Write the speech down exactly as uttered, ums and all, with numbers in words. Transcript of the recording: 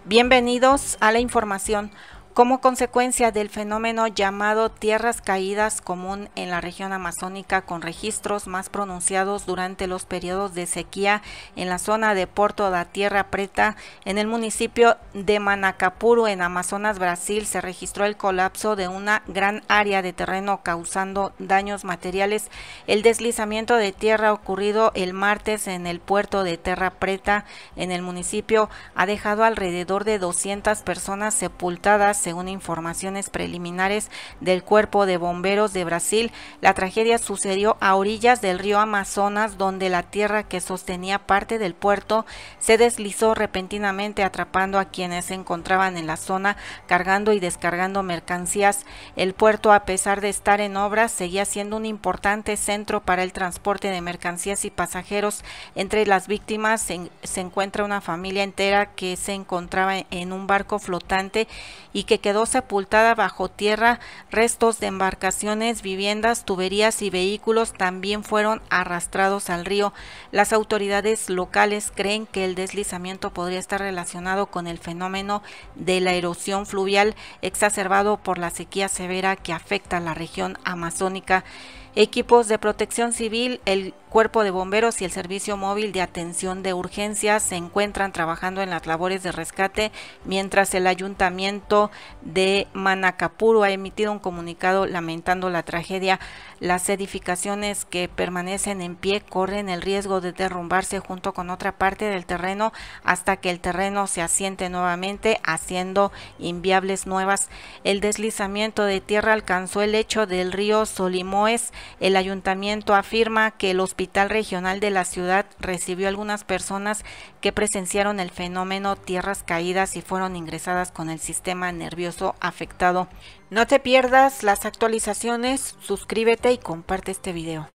Bienvenidos a la información. Como consecuencia del fenómeno llamado tierras caídas, común en la región amazónica, con registros más pronunciados durante los periodos de sequía en la zona de Porto da Tierra Preta, en el municipio de Manacapuru, en Amazonas, Brasil, se registró el colapso de una gran área de terreno causando daños materiales. El deslizamiento de tierra ocurrido el martes en el puerto de Terra Preta, en el municipio, ha dejado alrededor de doscientas personas sepultadas, según informaciones preliminares del Cuerpo de Bomberos de Brasil. La tragedia sucedió a orillas del río Amazonas, donde la tierra que sostenía parte del puerto se deslizó repentinamente, atrapando a quienes se encontraban en la zona cargando y descargando mercancías. El puerto, a pesar de estar en obras, seguía siendo un importante centro para el transporte de mercancías y pasajeros. Entre las víctimas se, se encuentra una familia entera que se encontraba en un barco flotante y que quedó sepultada bajo tierra. Restos de embarcaciones, viviendas, tuberías y vehículos también fueron arrastrados al río. Las autoridades locales creen que el deslizamiento podría estar relacionado con el fenómeno de la erosión fluvial exacerbado por la sequía severa que afecta a la región amazónica. Equipos de protección civil, el Cuerpo de Bomberos y el Servicio Móvil de Atención de Urgencias se encuentran trabajando en las labores de rescate, mientras el Ayuntamiento de Manacapuru ha emitido un comunicado lamentando la tragedia. Las edificaciones que permanecen en pie corren el riesgo de derrumbarse junto con otra parte del terreno hasta que el terreno se asiente nuevamente, haciendo inviables nuevas. El deslizamiento de tierra alcanzó el lecho del río Solimoes. El ayuntamiento afirma que el hospital regional de la ciudad recibió algunas personas que presenciaron el fenómeno tierras caídas y fueron ingresadas con el sistema nervioso afectado. No te pierdas las actualizaciones, suscríbete y comparte este video.